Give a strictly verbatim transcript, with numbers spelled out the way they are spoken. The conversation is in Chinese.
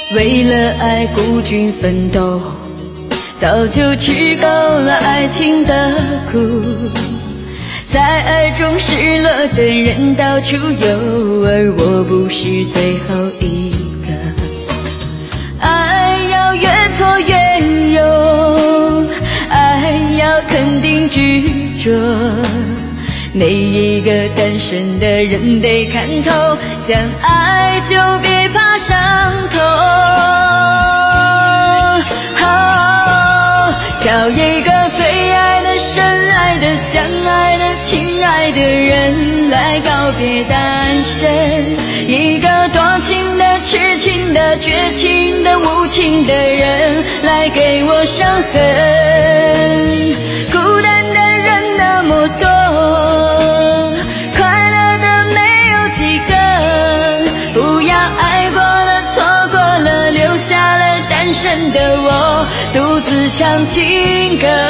为了爱孤军奋斗，早就吃够了爱情的苦，在爱中失落的人到处有，而我不是最后一个。爱要越挫越勇，爱要肯定执着，每一个单身的人得看透，相爱就别怕伤痛。哦，找一个最爱的、深爱的、相爱的、亲爱的人来告别单身，一个多情的、痴情的、绝情的、无情的人来给我伤痕。孤单的人那么多，快乐的没有几个，不要爱过了、错过了，留下了单身的我独自唱情歌。